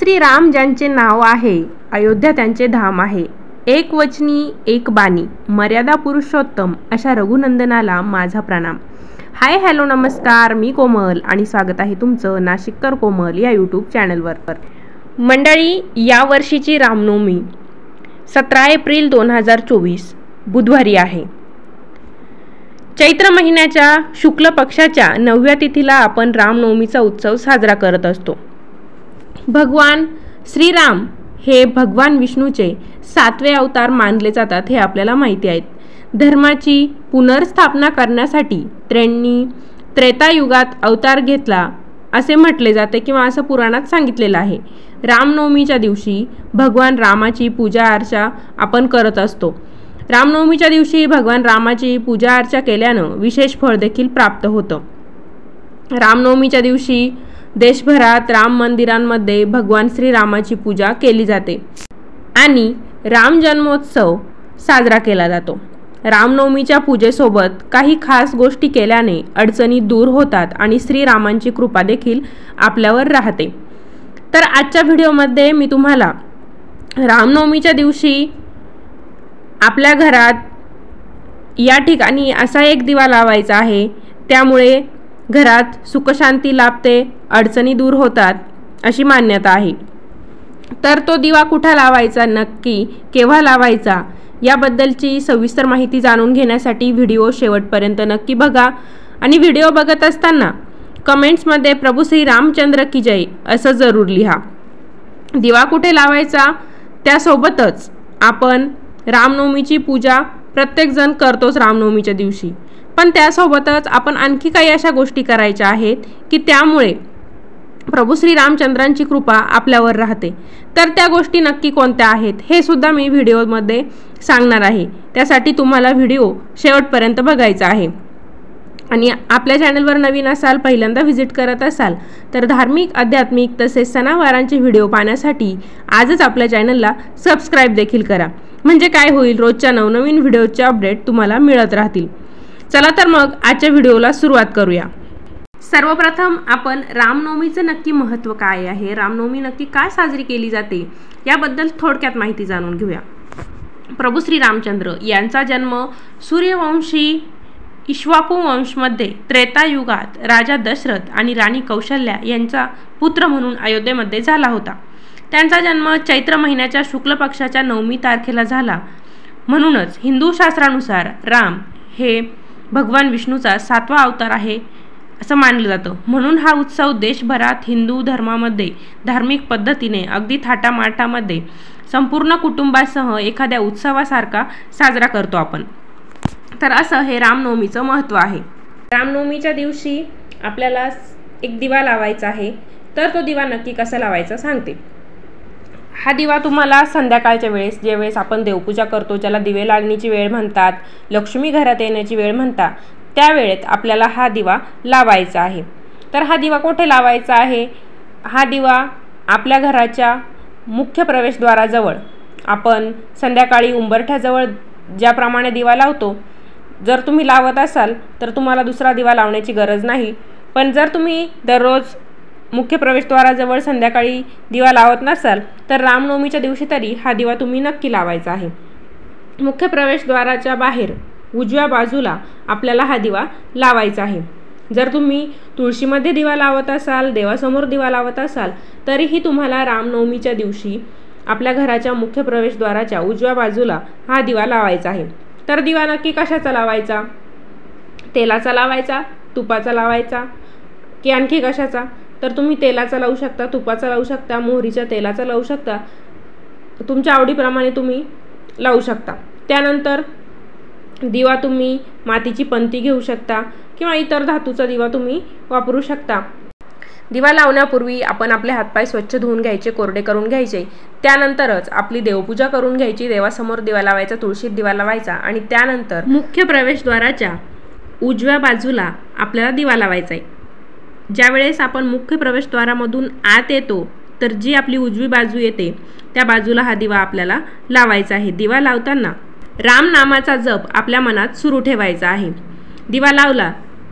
श्रीराम ज्यांचे नाव आहे, अयोध्या त्यांचे धाम आहे. एक वचनी एक बानी, मर्यादा पुरुषोत्तम अशा रघुनंदनाला माझा प्रणाम. हाय हॅलो नमस्कार, मी कोमल आणि स्वागत आहे तुमचं नाशिककर कोमल या यूट्यूब चॅनलवर. मंडळी, या वर्षीची रामनवमी 17 एप्रिल 2024 बुधवारी आहे. चैत्र महिन्याच्या शुक्ल पक्षाच्या 9व्या तिथीला आपण रामनवमीचा उत्सव साजरा करत असतो. भगवान श्रीराम हे भगवान विष्णूचे 7वे अवतार मानले जातात, हे आपल्याला माहिती आहे. धर्माची पुनर्स्थापना करण्यासाठी त्यांनी त्रेतायुगात अवतार घेतला असे म्हटले जाते किंवा असं पुराणात सांगितलेलं आहे. रामनवमीच्या दिवशी भगवान रामाची पूजा अर्चा आपण करत असतो. रामनवमीच्या दिवशी भगवान रामाची पूजा अर्चा केल्यानं विशेष फळ देखील प्राप्त होतं. रामनवमीच्या दिवशी देशभरात राम मंदिरांमध्ये भगवान श्रीरामाची पूजा केली जाते आणि राम जन्मोत्सव साजरा केला जातो. रामनवमीच्या पूजेसोबत काही खास गोष्टी केल्याने अडचणी दूर होतात आणि श्रीरामांची कृपा देखील आपल्यावर राहते. तर आजच्या व्हिडिओमध्ये मी तुम्हाला रामनवमीच्या दिवशी आपल्या घरात या ठिकाणी असा एक दिवा लावायचा आहे, त्यामुळे घरात सुखशांती लाभते, अडचणी दूर होतात अशी मान्यता आहे. तर तो दिवा कुठे लावायचा, नक्की केव्हा लावायचा याबद्दलची सविस्तर माहिती जाणून घेण्यासाठी व्हिडिओ शेवटपर्यंत नक्की बघा. आणि व्हिडिओ बघत असताना कमेंट्समध्ये प्रभू श्री रामचंद्र की जय असं जरूर लिहा. दिवा कुठे लावायचा त्यासोबतच आपण रामनवमीची पूजा प्रत्येकजण करतोच रामनवमीच्या दिवशी, पण त्यासोबतच आपण आणखी काही अशा गोष्टी करायच्या आहेत की त्यामुळे प्रभू श्री रामचंद्रांची कृपा आपल्यावर राहते. तर त्या गोष्टी नक्की कोणत्या आहेत हे सुद्धा मी व्हिडिओमध्ये सांगणार आहे. त्यासाठी तुम्हाला व्हिडिओ शेवटपर्यंत बघायचा आहे. आणि आपल्या चॅनलवर नवीन असाल, पहिल्यांदा व्हिजिट करत असाल तर धार्मिक, आध्यात्मिक तसेच सणावारांचे व्हिडिओ पाहण्यासाठी आजच आपल्या चॅनलला सबस्क्राईब देखील करा. म्हणजे काय होईल, रोजच्या नवनवीन व्हिडिओचे अपडेट तुम्हाला मिळत राहतील. चला तर मग आजच्या व्हिडिओला सुरुवात करूया. सर्वप्रथम आपण रामनवमीचं नक्की महत्त्व काय आहे, रामनवमी नक्की काय साजरी केली जाते याबद्दल थोडक्यात माहिती जाणून घेऊया. प्रभू श्री रामचंद्र यांचा जन्म सूर्यवंशी इक्ष्वाकू वंशमध्ये त्रेतायुगात राजा दशरथ आणि राणी कौशल्या यांचा पुत्र म्हणून अयोध्येमध्ये झाला होता. त्यांचा जन्म चैत्र महिन्याच्या शुक्ल पक्षाच्या 9मी तारखेला झाला. म्हणूनच हिंदू शास्त्रानुसार राम हे भगवान विष्णूचा 7वा अवतार आहे असं मानलं जातं. म्हणून हा उत्सव देशभरात हिंदू धर्मामध्ये धार्मिक पद्धतीने अगदी थाटामाटामध्ये संपूर्ण कुटुंबासह एखाद्या उत्सवासारखा साजरा करतो आपण. तर असं हे रामनवमीचं महत्त्व आहे. रामनवमीच्या दिवशी आपल्याला एक दिवा लावायचा आहे. तर तो दिवा नक्की कसा लावायचा सांगते. हा दिवा तुम्हाला संध्याकाळच्या वेळेस, ज्यावेळेस आपण देवपूजा करतो, ज्याला दिवे लागण्याची वेळ म्हणतात, लक्ष्मी घरात येण्याची वेळ म्हणतात, त्यावेळेत आपल्याला हा दिवा लावायचा आहे. तर हा दिवा कुठे लावायचा आहे, हा दिवा आपल्या घराच्या मुख्य प्रवेशद्वाराजवळ आपण संध्याकाळी उंबरठ्याजवळ ज्याप्रमाणे दिवा लावतो, जर तुम्ही लावत असाल तर तुम्हाला दुसरा दिवा लावण्याची गरज नाही. पण जर तुम्ही दररोज मुख्य प्रवेशद्वाराजवळ संध्याकाळी दिवा लावत नसाल तर रामनवमीच्या दिवशी तरी हा दिवा तुम्ही नक्की लावायचा आहे. मुख्य प्रवेशद्वाराच्या बाहेर उजव्या बाजूला आपल्याला हा दिवा लावायचा आहे. जर तुम्ही तुळशीमध्ये दिवा लावत असाल, देवासमोर दिवा लावत असाल, तरीही तुम्हाला रामनवमीच्या दिवशी आपल्या घराच्या मुख्य प्रवेशद्वाराच्या उजव्या बाजूला हा दिवा लावायचा आहे. तर दिवा नक्की कशाचा लावायचा, तेलाचा लावायचा, तुपाचा लावायचा की आणखी कशाचा? तर तुम्ही तेलाचा लावू शकता, तुपाचा लावू शकता, मोहरीच्या तेलाचा लावू शकता, तुमच्या आवडीप्रमाणे तुम्ही लावू शकता. त्यानंतर दिवा तुम्ही मातीची पंती घेऊ शकता किंवा इतर धातूचा दिवा तुम्ही वापरू शकता. दिवा लावण्यापूर्वी आपण आपले हातपाय स्वच्छ धुवून घ्यायचे, कोरडे करून घ्यायचे. त्यानंतरच आपली देवपूजा करून घ्यायची. देवासमोर दिवा लावायचा, तुळशीत दिवा लावायचा आणि त्यानंतर मुख्य प्रवेशद्वाराच्या उजव्या बाजूला आपल्याला दिवा लावायचा आहे. ज्यावेळेस आपण मुख्य प्रवेशद्वारामधून आत येतो तर जी आपली उजवी बाजू येते त्या बाजूला हा दिवा आपल्याला लावायचा आहे. दिवा लावताना राम नामाचा जप आपल्या मनात सुरू ठेवायचा आहे. दिवा लावला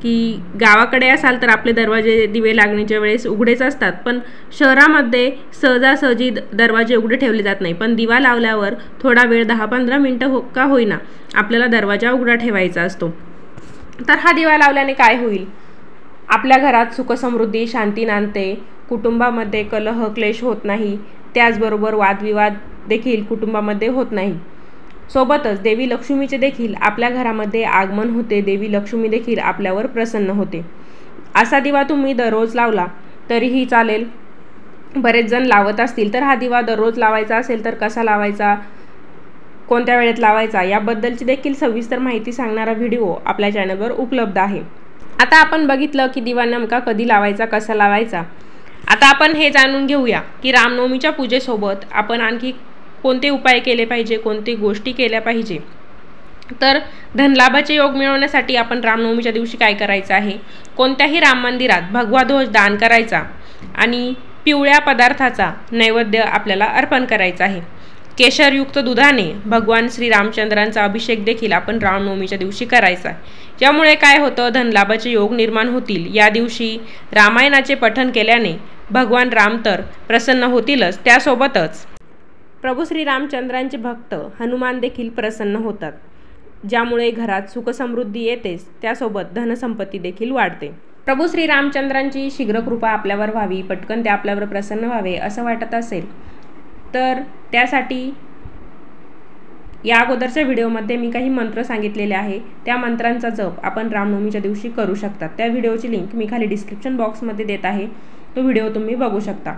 की गावाकडे असाल तर आपले दरवाजे दिवे लागण्याच्या वेळेस उघडेच असतात, पण शहरामध्ये सहजासहजी दरवाजे उघडे ठेवले जात नाही. पण दिवा लावल्यावर थोडा वेळ 10-15 मिनटं का होईना आपल्याला दरवाजा उघडा ठेवायचा असतो. तर हा दिवा लावल्याने काय होईल? आपल्या घरात सुखसमृद्धी, शांती नांदते, कुटुंबामध्ये कलह क्लेश होत नाही, त्याचबरोबर वादविवाद देखील कुटुंबामध्ये होत नाही. सोबतच देवी लक्ष्मीचे देखील आपल्या घरामध्ये आगमन होते. देवी लक्ष्मी देखील आपल्यावर प्रसन्न होते. असा दिवा तुम्ही दररोज लावला तरीही चालेल. बरेच जण लावत असतील, तर हा दिवा दररोज लावायचा असेल तर कसा लावायचा, कोणत्या वेळेत लावायचा याबद्दलची देखील सविस्तर माहिती सांगणारा व्हिडिओ आपल्या चॅनलवर उपलब्ध आहे. आता आपण बघितलं की दिवा नेमका कधी लावायचा, कसा लावायचा. आता आपण हे जाणून घेऊया की रामनवमीच्या पूजेसोबत आपण आणखी कोणते उपाय केले पाहिजे, कोणते गोष्टी केल्या पाहिजे. तर धनलाभाचे योग मिळवण्यासाठी आपण रामनवमीच्या दिवशी काय करायचं आहे? कोणत्याही राम मंदिरात भगवा ध्वज दान करायचा आणि पिवळ्या पदार्थाचा नैवेद्य आपल्याला अर्पण करायचा आहे. केशरयुक्त दुधाने भगवान श्री रामचंद्रांचा अभिषेक देखील आपण रामनवमीच्या दिवशी करायचा आहे. यामुळे काय होतं? धनलाभाचे योग निर्माण होतील. या दिवशी रामायणाचे पठण केल्याने भगवान राम तर प्रसन्न होतीलच, त्यासोबतच प्रभू श्री रामचंद्रांचे भक्त हनुमान देखील प्रसन्न होतात, ज्यामुळे घरात सुखसमृद्धी येतेच, त्यासोबत धनसंपत्ती देखील वाढते. प्रभू श्री रामचंद्रांची शीघ्र कृपा आपल्यावर व्हावी, पटकन ते आपल्यावर प्रसन्न व्हावे असं वाटत असेल तर त्यासाठी या अगोदरच्या व्हिडिओमध्ये मी काही मंत्र सांगितलेले आहे. त्या मंत्रांचा जप आपण रामनवमीच्या दिवशी करू शकता. त्या व्हिडिओची लिंक मी खाली डिस्क्रिप्शन बॉक्समध्ये देत आहे. तो व्हिडिओ तुम्ही बघू शकता.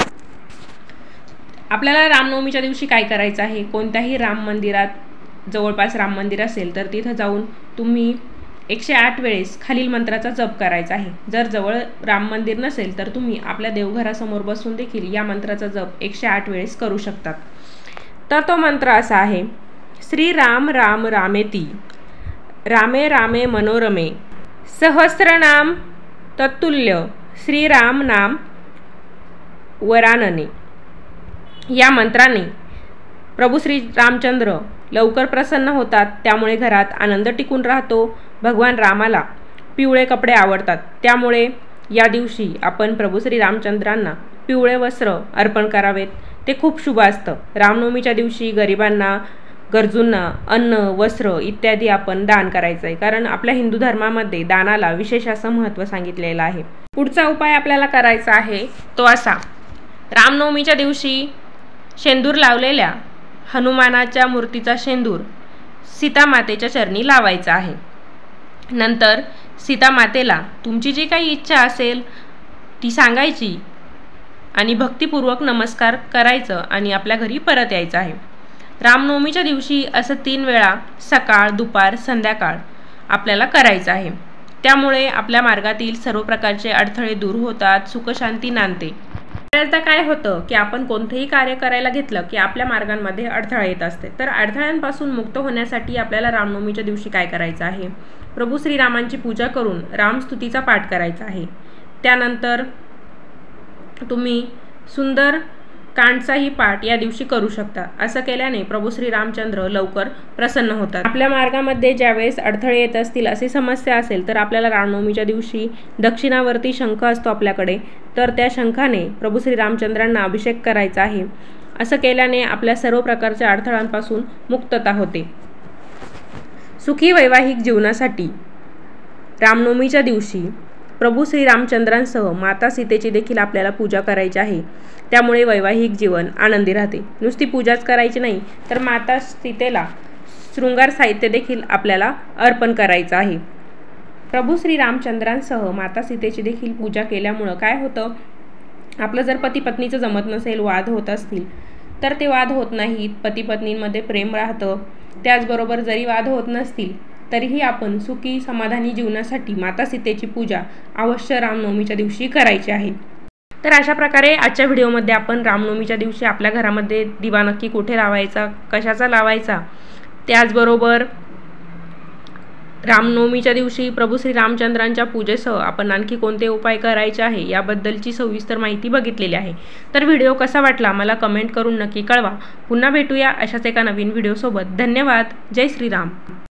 आपल्याला रामनवमीच्या दिवशी काय करायचं आहे? कोणत्याही राम मंदिरात, जवळपास राम मंदिर असेल तर तिथं जाऊन तुम्ही 108 वेळेस खालील मंत्राचा जप करायचा आहे. जर जवळ राम मंदिर नसेल तर तुम्ही आपल्या देवघरासमोर बसून देखील या मंत्राचा जप 108 वेळेस करू शकतात. तर तो मंत्र असा आहे: श्री राम राम रामेती रामे रामे मनोरमे सहस्रनाम तत्तुल्य श्रीराम नाम वरानने. या मंत्राने प्रभू श्री रामचंद्र लवकर प्रसन्न होतात, त्यामुळे घरात आनंद टिकून राहतो. भगवान रामाला पिवळे कपडे आवडतात, त्यामुळे या दिवशी आपण प्रभू श्री रामचंद्रांना पिवळे वस्त्र अर्पण करावेत. ते खूप शुभ असतं. रामनवमीच्या दिवशी गरिबांना, गरजूंना अन्न, वस्त्र इत्यादी आपण दान करायचं आहे, कारण आपल्या हिंदू धर्मामध्ये दानाला विशेष असं महत्त्व सांगितलेलं आहे. पुढचा उपाय आपल्याला करायचा आहे तो असा: रामनवमीच्या दिवशी शेंदूर लावलेल्या हनुमानाच्या मूर्तीचा शेंदूर सीतामातेच्या चरणी लावायचा आहे. नंतर सीतामातेला तुमची जी काही इच्छा असेल ती सांगायची आणि भक्तिपूर्वक नमस्कार करायचं आणि आपल्या घरी परत यायचं आहे. रामनवमीच्या दिवशी असं 3 वेळा सकाळ, दुपार, संध्याकाळ आपल्याला करायचं आहे. त्यामुळे आपल्या मार्गातील सर्व प्रकारचे अडथळे दूर होतात, सुखशांती नांदते. बऱ्याचदा काय होतं की आपण कोणतेही कार्य करायला घेतलं की आपल्या मार्गांमध्ये अडथळे येत असते. तर अडथळ्यांपासून मुक्त होण्यासाठी आपल्याला रामनवमीच्या दिवशी काय करायचं आहे? प्रभू श्रीरामांची पूजा करून रामस्तुतीचा पाठ करायचा आहे. त्यानंतर तुम्ही सुंदर कांडचाही पाठ या दिवशी करू शकता. असं केल्याने प्रभू श्री रामचंद्र लवकर प्रसन्न होतात. आपल्या मार्गामध्ये ज्यावेळेस अडथळे येत असतील, अशी समस्या असेल, तर आपल्याला रामनवमीच्या दिवशी दक्षिणावर्ती शंख असतो आपल्याकडे, तर त्या शंखाने प्रभू श्री रामचंद्रांना अभिषेक करायचा आहे. असं केल्याने आपल्या सर्व प्रकारच्या अडथळ्यांपासून मुक्तता होते. सुखी वैवाहिक जीवनासाठी रामनवमीच्या दिवशी प्रभू श्री रामचंद्रांसह माता सीतेची देखील आपल्याला पूजा करायची आहे. त्यामुळे वैवाहिक जीवन आनंदी राहते. नुसती पूजाच करायची नाही, तर माता सीतेला शृंगार साहित्य देखील आपल्याला अर्पण करायचं आहे. प्रभू श्री रामचंद्रांसह माता सीतेची देखील पूजा केल्यामुळं काय होतं? आपलं जर पती पत्नीचं जमत नसेल, वाद होत असतील, तर ते वाद होत नाहीत. पती पत्नींमध्ये प्रेम राहतं. त्याचबरोबर जरी वाद होत नसतील तरीही आपण सुखी समाधानी जीवनासाठी माता सीतेची पूजा अवश्य रामनवमीच्या दिवशी करायची आहे. तर अशा प्रकारे आजच्या व्हिडिओमध्ये आपण रामनवमीच्या दिवशी आपल्या घरामध्ये दिवा नक्की कुठे लावायचा, कशाचा लावायचा, त्याचबरोबर रामनवमीच्या दिवशी प्रभू श्री रामचंद्रांच्या पूजेसह आपण आणखी कोणते उपाय करायचे आहे याबद्दलची सविस्तर माहिती बघितलेली आहे. तर व्हिडिओ कसा वाटला मला कमेंट करून नक्की कळवा. पुन्हा भेटूया अशाच एका नवीन व्हिडिओसोबत. धन्यवाद. जय श्रीराम.